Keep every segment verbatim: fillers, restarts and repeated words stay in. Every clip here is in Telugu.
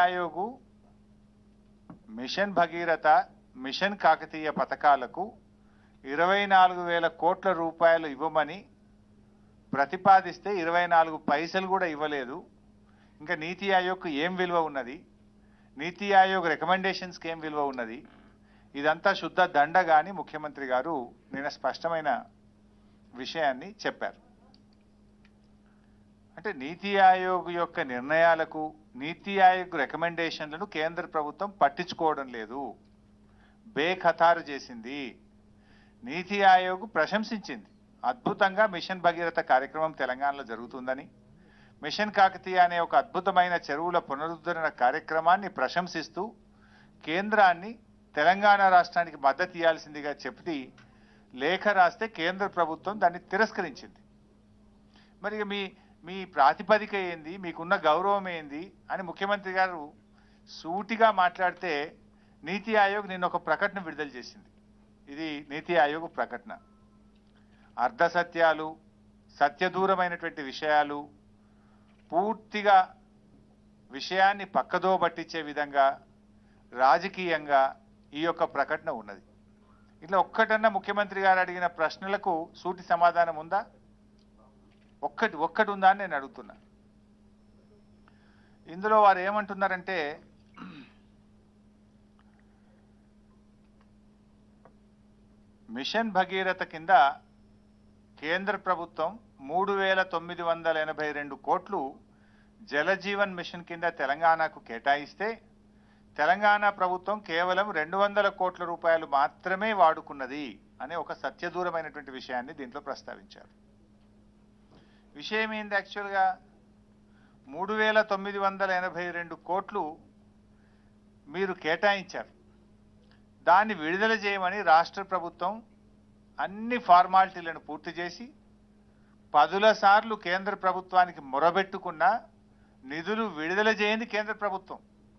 ఆయోగ్ మిషన్ భగీరథ మిషన్ కాకతీయ పథకాలకు ఇరవై నాలుగు వేల కోట్ల రూపాయలు ఇవ్వమని ప్రతిపాదిస్తే ఇరవై నాలుగు పైసలు కూడా ఇవ్వలేదు. ఇంకా నీతి ఆయోగ్కు ఏం విలువ ఉన్నది? నీతి ఆయోగ్ రికమెండేషన్స్కి ఏం విలువ ఉన్నది? ఇదంతా శుద్ధ దండగా అని ముఖ్యమంత్రి గారు నిన్న స్పష్టమైన విషయాన్ని చెప్పారు. అంటే నీతి ఆయోగ్ యొక్క నిర్ణయాలకు నీతి ఆయోగ్ రికమెండేషన్లను కేంద్ర ప్రభుత్వం పట్టించుకోవడం లేదు, బేఖతారు చేసింది. నీతి ఆయోగ్ ప్రశంసించింది, అద్భుతంగా మిషన్ భగీరథ కార్యక్రమం తెలంగాణలో జరుగుతుందని, మిషన్ కాకతీయ అనే ఒక అద్భుతమైన చెరువుల పునరుద్ధరణ కార్యక్రమాన్ని ప్రశంసిస్తూ కేంద్రాన్ని తెలంగాణ రాష్ట్రానికి మద్దతు ఇవ్వాల్సిందిగా చెప్పి లేఖ రాస్తే కేంద్ర ప్రభుత్వం దాన్ని తిరస్కరించింది. మరి మీ మీ ప్రాతిపదిక ఏంది, మీకున్న గౌరవం ఏంది అని ముఖ్యమంత్రి గారు సూటిగా మాట్లాడితే నీతి ఆయోగ్ నిన్న ఒక ప్రకటన విడుదల చేసింది. ఇది నీతి ఆయోగ్ ప్రకటన. అర్ధసత్యాలు, సత్యదూరమైనటువంటి విషయాలు, పూర్తిగా విషయాన్ని పక్కదో పట్టించే విధంగా రాజకీయంగా ఈ యొక్క ప్రకటన ఉన్నది. ఇట్లా ఒక్కటన్నా ముఖ్యమంత్రి గారు అడిగిన ప్రశ్నలకు సూటి సమాధానం ఉందా? ఒక్కటి ఒక్కటి ఉందా అని నేను అడుగుతున్నా. ఇందులో వారు ఏమంటున్నారంటే మిషన్ భగీరథ కింద కేంద్ర ప్రభుత్వం మూడు వేల తొమ్మిది వందల ఎనభై రెండు కోట్లు జలజీవన్ మిషన్ కింద తెలంగాణకు కేటాయిస్తే తెలంగాణ ప్రభుత్వం కేవలం రెండు వందల కోట్ల రూపాయలు మాత్రమే వాడుకున్నది అనే ఒక సత్యదూరమైనటువంటి విషయాన్ని దీంట్లో ప్రస్తావించారు. విషయం ఏంది? యాక్చువల్గా మూడు వేల తొమ్మిది వందల ఎనభై రెండు కోట్లు మీరు కేటాయించారు. దాన్ని విడుదల చేయమని రాష్ట్ర ప్రభుత్వం అన్ని ఫార్మాలిటీలను పూర్తి చేసి పదుల సార్లు కేంద్ర ప్రభుత్వానికి మొరబెట్టుకున్న నిధులు విడుదల చేయండి కేంద్ర ప్రభుత్వం.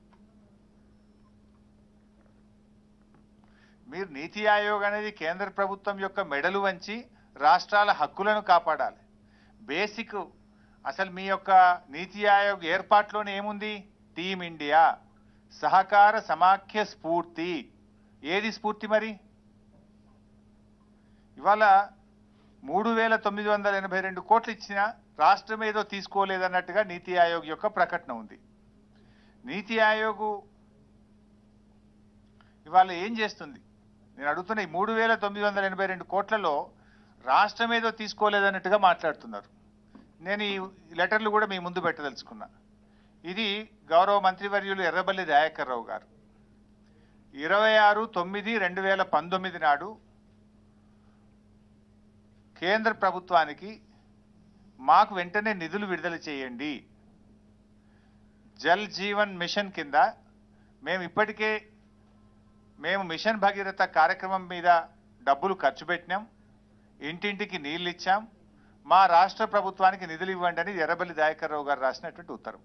మీరు నీతి ఆయోగ్ అనేది కేంద్ర ప్రభుత్వం యొక్క మెడలు వంచి రాష్ట్రాల హక్కులను కాపాడాలి. బేసిక్ అసలు మీ యొక్క నీతి ఆయోగ్ ఏర్పాటులోనే ఏముంది? టీమ్ ఇండియా, సహకార సమాఖ్య స్ఫూర్తి. ఏది స్ఫూర్తి మరి? ఇవాళ మూడు వేల తొమ్మిది వందల ఎనభై రెండు కోట్లు ఇచ్చిన రాష్ట్రం ఏదో తీసుకోలేదన్నట్టుగా నీతి ఆయోగ్ యొక్క ప్రకటన ఉంది. నీతి ఆయోగ్ ఇవాళ ఏం చేస్తుంది? నేను అడుగుతున్న ఈ మూడు వేల తొమ్మిది వందల ఎనభై రెండు కోట్లలో రాష్ట్రం ఏదో తీసుకోలేదన్నట్టుగా మాట్లాడుతున్నారు. నేను ఈ లెటర్లు కూడా మీ ముందు పెట్టదలుచుకున్నా. ఇది గౌరవ మంత్రివర్యులు ఎర్రబల్లి దయాకర్ రావు గారు ఇరవై ఆరు తొమ్మిది రెండు వేల పంతొమ్మిది నాడు కేంద్ర ప్రభుత్వానికి మాకు వెంటనే నిధులు విడుదల చేయండి, జల్ జీవన్ మిషన్ కింద మేము ఇప్పటికే మేము మిషన్ భగీరథ కార్యక్రమం మీద డబ్బులు ఖర్చు పెట్టినాం, ఇంటింటికి నీళ్ళు ఇచ్చాం, మా రాష్ట్ర ప్రభుత్వానికి నిధులు ఇవ్వండి అని ఎర్రబల్లి దయాకర్ రావు గారు రాసినటువంటి ఉత్తరం.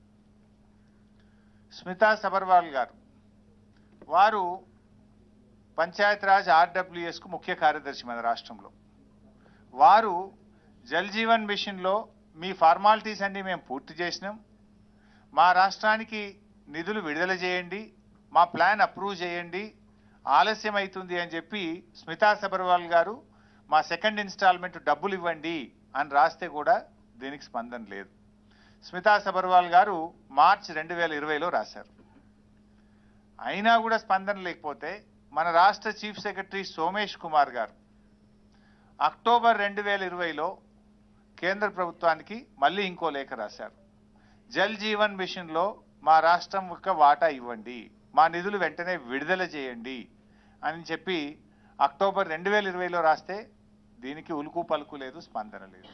స్మితా సబర్వాల్ గారు వారు పంచాయతీరాజ్ ఆర్డబ్ల్యూఎస్కు ముఖ్య కార్యదర్శి మన రాష్ట్రంలో. వారు జల్ జీవన్ మిషన్లో మీ ఫార్మాలిటీస్ అన్ని మేము పూర్తి చేసినాం, మా రాష్ట్రానికి నిధులు విడుదల చేయండి, మా ప్లాన్ అప్రూవ్ చేయండి, ఆలస్యం అవుతుంది అని చెప్పి స్మితా సబర్వాల్ గారు మా సెకండ్ ఇన్స్టాల్మెంట్ డబ్బులు ఇవ్వండి అని రాస్తే కూడా దీనికి స్పందన లేదు. స్మితా సబర్వాల్ గారు మార్చి రెండు వేల ఇరవైలో రాశారు. అయినా కూడా స్పందన లేకపోతే మన రాష్ట్ర చీఫ్ సెక్రటరీ సోమేష్ కుమార్ గారు అక్టోబర్ రెండు వేల ఇరవైలో కేంద్ర ప్రభుత్వానికి మళ్ళీ ఇంకో లేఖ రాశారు. జల్ జీవన్ మిషన్లో మా రాష్ట్రం యొక్క వాటా ఇవ్వండి, మా నిధులు వెంటనే విడుదల చేయండి అని చెప్పి అక్టోబర్ రెండు వేల ఇరవైలో రాస్తే దీనికి ఉలుకు పలుకు లేదు, స్పందన లేదు.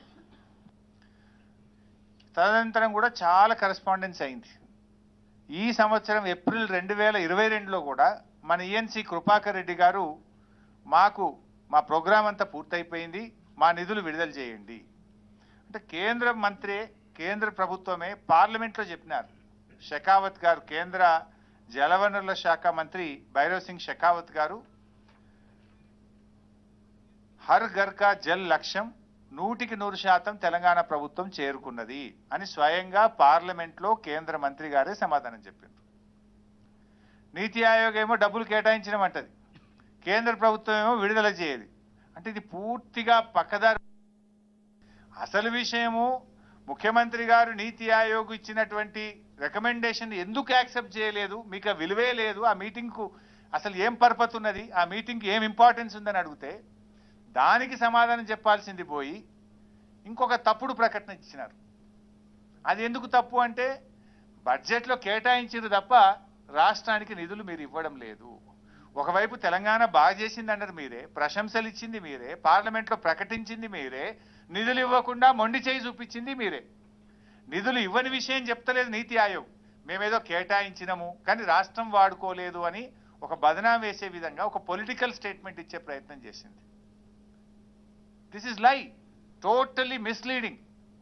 తదనంతరం కూడా చాలా కరెస్పాండెన్స్ అయింది. ఈ సంవత్సరం ఏప్రిల్ రెండు వేల ఇరవై రెండులో కూడా మన ఈఎన్సీ కృపాకర్ రెడ్డి గారు మాకు మా ప్రోగ్రాం అంతా పూర్తయిపోయింది, మా నిధులు విడుదల చేయండి అంటే కేంద్ర మంత్రి కేంద్ర ప్రభుత్వమే పార్లమెంట్లో చెప్పినారు. షెకావత్ గారు, కేంద్ర జలవనరుల శాఖ మంత్రి భైరవ్ సింగ్ షెకావత్ గారు హర్ ఘర్ కా జల్ లక్ష్యం నూటికి నూరు శాతం తెలంగాణ ప్రభుత్వం చేరుకున్నది అని స్వయంగా పార్లమెంట్లో కేంద్ర మంత్రి గారే సమాధానం చెప్పింది. నీతి ఆయోగ్ ఏమో డబ్బులు కేటాయించడమంటది, కేంద్ర ప్రభుత్వం ఏమో విడుదల చేయదు. అంటే ఇది పూర్తిగా పక్కదారి. అసలు విషయము ముఖ్యమంత్రి గారు నీతి ఆయోగ్ ఇచ్చినటువంటి రికమెండేషన్ ఎందుకు యాక్సెప్ట్ చేయలేదు, మీకు ఆ విలువే లేదు, ఆ మీటింగ్కు అసలు ఏం పర్పస్ ఉన్నది, ఆ మీటింగ్కి ఏం ఇంపార్టెన్స్ ఉందని అడిగితే దానికి సమాధానం చెప్పాల్సింది పోయి ఇంకొక తప్పుడు ప్రకటన ఇచ్చినారు. అది ఎందుకు తప్పు అంటే బడ్జెట్లో కేటాయించారు తప్ప రాష్ట్రానికి నిధులు మీరు ఇవ్వడం లేదు. ఒకవైపు తెలంగాణ బాగా చేసింది అన్నారు మీరే, ప్రశంసలు ఇచ్చింది మీరే, పార్లమెంట్లో ప్రకటించింది మీరే, నిధులు ఇవ్వకుండా మొండి చేయి చూపించింది మీరే. నిధులు ఇవ్వని విషయం చెప్తలేదు నీతి ఆయోగ్, మేమేదో కేటాయించినము కానీ రాష్ట్రం వాడుకోలేదు అని ఒక బదనాం వేసే విధంగా ఒక పొలిటికల్ స్టేట్మెంట్ ఇచ్చే ప్రయత్నం చేసింది. This is lie, totally misleading.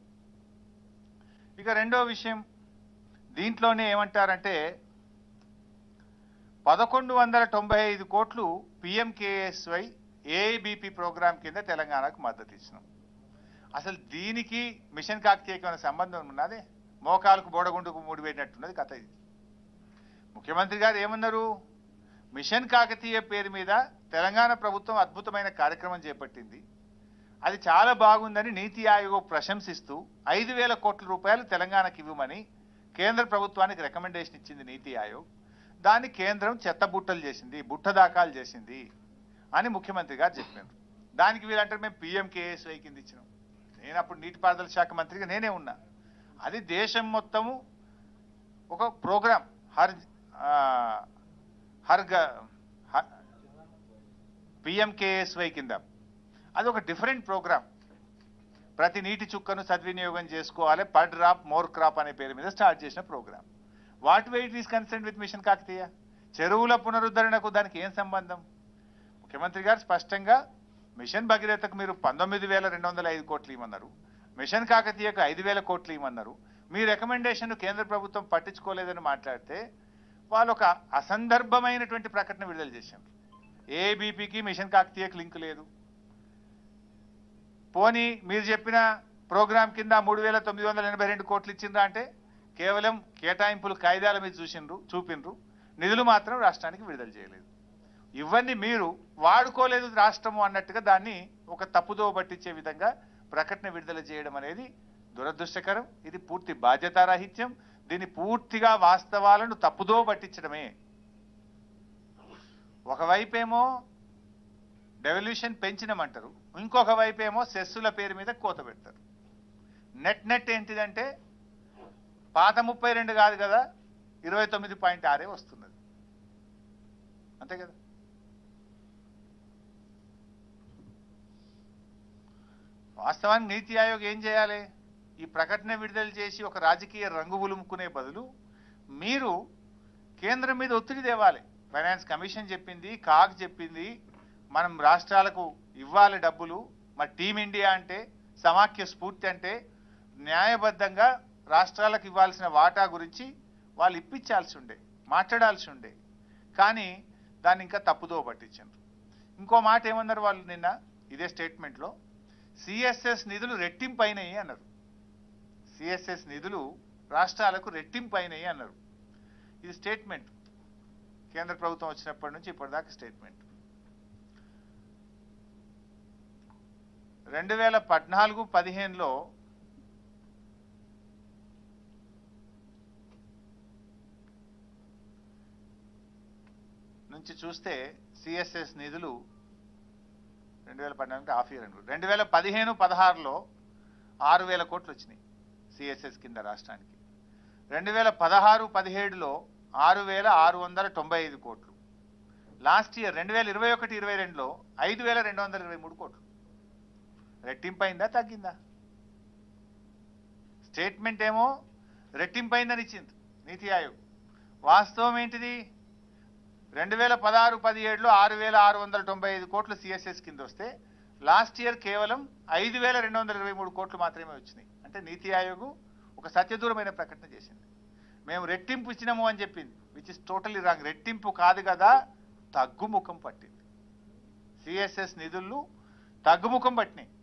ఇక రెండో విషయం, దీంట్లోనే ఏమంటారంటే పదకొండు వందల తొంభై ఐదు కోట్లు పిఎంకేఎస్వై ఏఐబిపి ప్రోగ్రాం కింద తెలంగాణకు మద్దతు ఇచ్చినాం. అసలు దీనికి మిషన్ కాకతీయకి ఏమైనా సంబంధం ఉన్నదే? మోకాలకు బోడగుండుకు ముడిపెట్టినట్టున్నది కథ ఇది. ముఖ్యమంత్రి గారు ఏమన్నారు, మిషన్ కాకతీయ పేరు మీద తెలంగాణ ప్రభుత్వం అద్భుతమైన కార్యక్రమం చేపట్టింది, అది చాలా బాగుందని నీతి ఆయోగ్ ప్రశంసిస్తూ ఐదు వేల కోట్ల రూపాయలు తెలంగాణకి ఇవ్వమని కేంద్ర ప్రభుత్వానికి రికమెండేషన్ ఇచ్చింది నీతి ఆయోగ్. దాన్ని కేంద్రం చెత్తబుట్టలు చేసింది, బుట్ట దాఖలు చేసింది అని ముఖ్యమంత్రి గారు చెప్పారు. దానికి వీళ్ళంటారు మేము పిఎంకేఎస్వై కింద ఇచ్చినాం. నేను అప్పుడు నీటిపారుదల శాఖ మంత్రిగా నేనే ఉన్నా. అది దేశం మొత్తము ఒక ప్రోగ్రాం, హర్ హర్ పిఎంకేఎస్వై కింద. అది ఒక డిఫరెంట్ ప్రోగ్రాం. ప్రతి నీటి చుక్కను సద్వినియోగం చేసుకోవాలి, పర్ డ్రాప్ మోర్ క్రాప్ అనే పేరు మీద స్టార్ట్ చేసిన program. What way it is concern with mission Kakatiya? చెరువుల పునరుద్ధరణకు దానికి ఏం సంబంధం? ముఖ్యమంత్రి గారు స్పష్టంగా మిషన్ భగీరథకు మీరు పంతొమ్మిది వేల రెండు వందల ఐదు కోట్లు ఇవ్వమన్నారు, మిషన్ కాకతీయకు ఐదు వేల కోట్లు ఇవ్వమన్నారు. మీ రికమెండేషన్ కేంద్ర ప్రభుత్వం పట్టించుకోలేదని మాట్లాడితే వాళ్ళు ఒక అసందర్భమైనటువంటి ప్రకటన విడుదల చేశారు. ఏబీపీకి మిషన్ కాకతీయకు లింక్ లేదు. పోనీ మీరు చెప్పిన ప్రోగ్రాం కింద మూడు వేల తొమ్మిది వందల ఎనభై రెండు కోట్లు ఇచ్చిండ్రా అంటే కేవలం కేటాయింపులు కాయిదాల మీద చూసిండ్రు చూపిండ్రు, నిధులు మాత్రం రాష్ట్రానికి విడుదల చేయలేదు. ఇవన్నీ మీరు వాడుకోలేదు రాష్ట్రము అన్నట్టుగా దాన్ని ఒక తప్పుదో పట్టించే విధంగా ప్రకటన విడుదల చేయడం అనేది దురదృష్టకరం. ఇది పూర్తి బాధ్యతారాహిత్యం. దీన్ని పూర్తిగా వాస్తవాలను తప్పుదో పట్టించడమే. ఒకవైపేమో డెవల్యూషన్ పెంచినమంటారు, ఇంకొక వైపేమో సెస్సుల పేరు మీద కోత పెడతారు. నెట్ నెట్ ఏంటిదంటే పాత ముప్పై రెండు కాదు కదా, ఇరవై తొమ్మిది పాయింట్ ఆరే వస్తున్నది, అంతే కదా. వాస్తవానికి నీతి ఆయోగ్ ఏం చేయాలి? ఈ ప్రకటన విడుదల చేసి ఒక రాజకీయ రంగు ఉలుముకునే బదులు మీరు కేంద్రం మీద ఒత్తిడి తేవాలి. ఫైనాన్స్ కమిషన్ చెప్పింది, కాగ్ చెప్పింది, మనం రాష్ట్రాలకు ఇవ్వాలి డబ్బులు. మరి టీమిండియా అంటే, సమాఖ్య స్ఫూర్తి అంటే న్యాయబద్ధంగా రాష్ట్రాలకు ఇవ్వాల్సిన వాటా గురించి వాళ్ళు ఇప్పించాల్సి ఉండే, మాట్లాడాల్సి ఉండే. కానీ దాన్ని ఇంకా తప్పుదో పట్టించారు. ఇంకో మాట ఏమన్నారు వాళ్ళు నిన్న ఇదే స్టేట్మెంట్లో, సిఎస్ఎస్ నిధులు రెట్టింపు అయినాయి అన్నారు. సిఎస్ఎస్ నిధులు రాష్ట్రాలకు రెట్టింపు అయినాయి అన్నారు. ఇది స్టేట్మెంట్, కేంద్ర ప్రభుత్వం వచ్చినప్పటి నుంచి ఇప్పటిదాకా స్టేట్మెంట్. రెండు వేల పద్నాలుగు పదిహేనులో నుంచి చూస్తే సిఎస్ఎస్ నిధులు రెండు వేల పద్నాలుగు హాఫ్ ఇయర్ అనుకో రెండు వేల పదిహేను పదహారులో ఆరు వేల కోట్లు వచ్చినాయి సిఎస్ఎస్ కింద రాష్ట్రానికి. రెండు వేల పదహారు పదిహేడులో ఆరు వేల ఆరు వందల తొంభై ఐదు కోట్లు. లాస్ట్ ఇయర్ రెండు వేల ఇరవై ఒకటి ఇరవై రెండులో ఐదు వేల రెండు వందల ఇరవై మూడు కోట్లు. రెట్టింపైందా తగ్గిందా? స్టేట్మెంట్ ఏమో రెట్టింపైందని ఇచ్చింది నీతి ఆయోగ్. వాస్తవం ఏంటిది? రెండు వేల పదహారు పదిహేడులో ఆరు వేల ఆరు వందల తొంభై ఐదు కోట్లు సిఎస్ఎస్ కింద వస్తే లాస్ట్ ఇయర్ కేవలం ఐదు వేల రెండు వందల ఇరవై మూడు కోట్లు మాత్రమే వచ్చినాయి. అంటే నీతి ఆయోగ్ ఒక సత్యదూరమైన ప్రకటన చేసింది. మేము రెట్టింపు ఇచ్చినాము అని చెప్పింది, విచ్ ఇస్ టోటలీ రాంగ్. రెట్టింపు కాదు కదా, తగ్గుముఖం పట్టింది. సిఎస్ఎస్ నిధులు తగ్గుముఖం పట్టినాయి.